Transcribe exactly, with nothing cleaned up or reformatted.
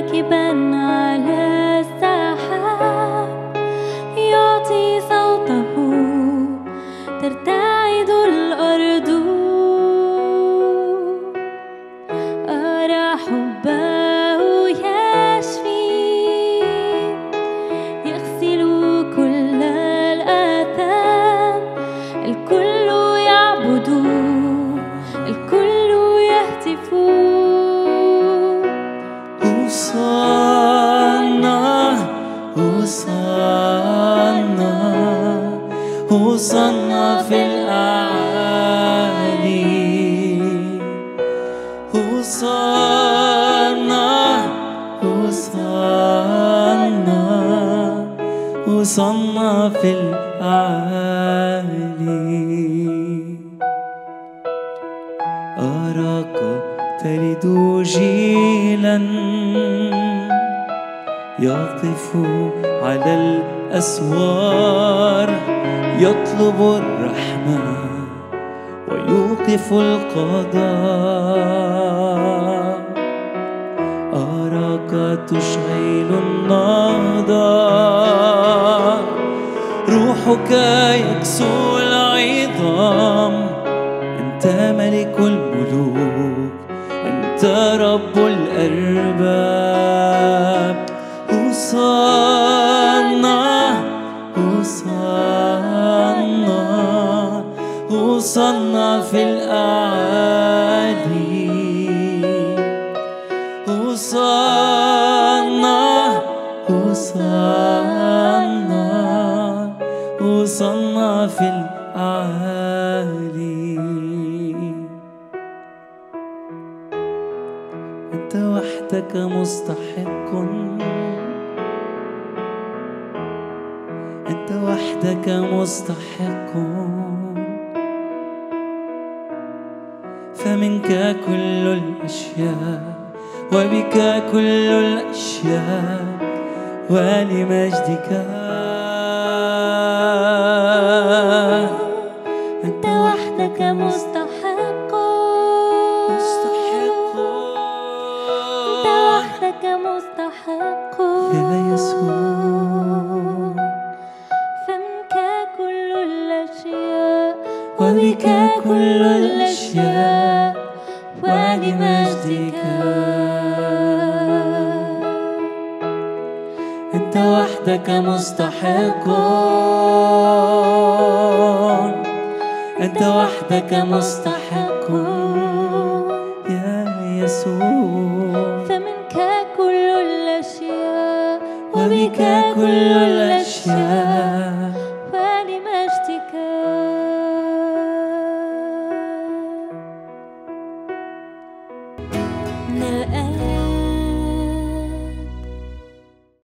راكبا على السحاب يعطي صوته ترتعد الأرض. أرى حبه يشفي يغسل كل الآثام. الكل يعبد الكل يهتف هوسانا هوسانا هوسانا في الأعالي. هوسانا هوسانا هوسانا في الأعالي. أراك تلد جيلا يقف على الأسوار يطلب الرحمة ويوقف القضاء. أراك تشعل النهضة روحك يكسو العظام. أنت ملك الملوك أنت رب الأرباب. هوسانا هوسانا هوسانا في الأعالي. هوسانا هوسانا هوسانا في الأعالي. أنت وحدك مستحق أنت وحدك مستحق فمنك كل الأشياء وبك كل الأشياء ولمجدك. أنت وحدك مستحق مستحق أنت وحدك مستحق يا يسوع. فمنك كل الأشياء وبك كل الأشياء ولمجدك. أنت وحدك مستحق أنت وحدك مستحق يا يسوع. فمنك كل الأشياء وبك كل